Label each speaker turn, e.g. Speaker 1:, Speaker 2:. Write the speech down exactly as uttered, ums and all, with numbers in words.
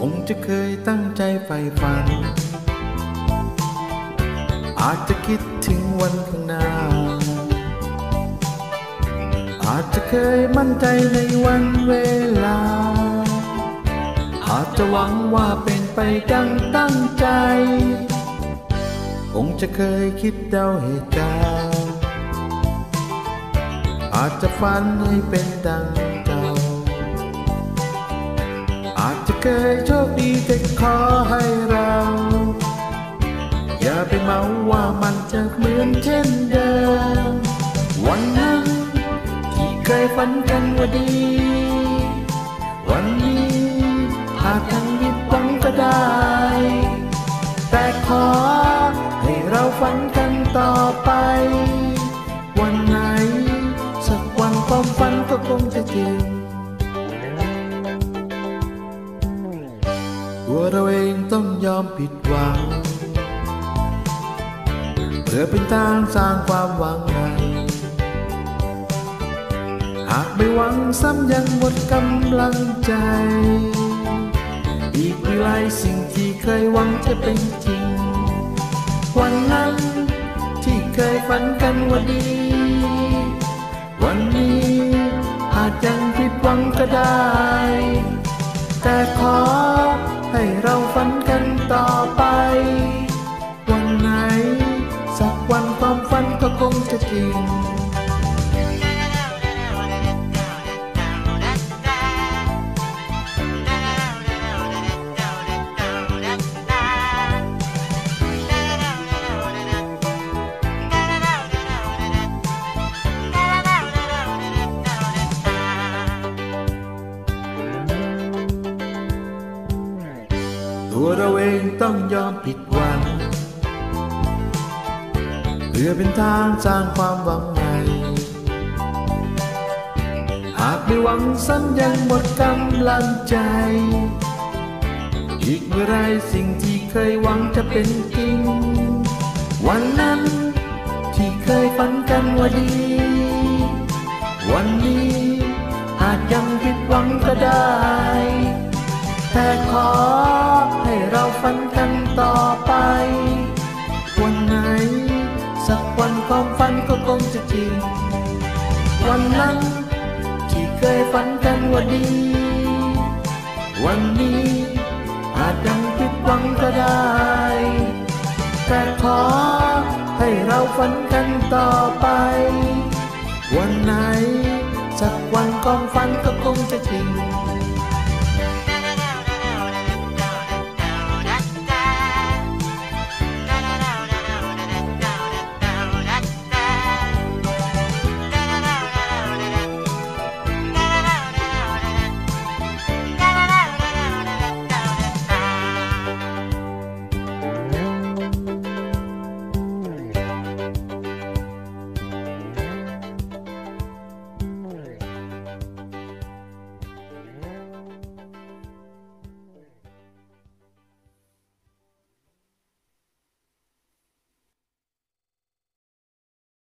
Speaker 1: งจะเคยตั้งใจใฝ่ฝันอาจจะคิดถึงวันข้างหน้าอาจจะเคยมั่นใจในวันเวลาอาจจะหวังว่าเป็นไปดังตั้งใจคงจะเคยคิดเดาเหตุการณ์อาจจะฝันให้เป็นดังเก่าอาจจะเคยโชคดีแต่ขอให้เราอย่าไปเมาว่ามันจะเหมือนเช่นเดิมวันนั้นที่เคยฝันกันว่าดีวันนี้อาจทั้งผิดหวังก็ได้แต่ขอให้เราฝันกันต่อไปวันไหนสักวันความฝันก็คงจะจริงตัวเราเองต้องยอมผิดหวังเพื่อเป็นทางสร้างความหวังใหม่หากไม่หวังซ้ำยังหมดกำลังใจอีกวิไลสิ่งที่เคยหวังจะเป็นจริงวันนั้นที่เคยฝันกันว่าดีวันนี้อาจยังผิดหวังก็ได้แต่ขอให้เราฝันกันต่อไปวันไหนสักวันความฝันก็คงจะจริงตัวเราเองต้องยอมผิดหวังเพื่อเป็นทางสร้างความหวังใหม่หากไม่หวังซ้ำยังหมดกำลังใจอีกเมื่อไรสิ่งที่เคยหวังจะเป็นจริงวันนั้นที่เคยฝันกันว่าดีวันนี้อาจยังผิดหวังก็ได้แต่ขอให้เราฝันกันต่อไปวันไหนสักวันความฝันก็คงจะจริงวันนั้นที่เคยฝันกันว่าดีวันนี้อาจยังผิดหวังก็ได้แต่ขอให้เราฝันกันต่อไปวันไหนสักวันความฝันก็คงจะจริง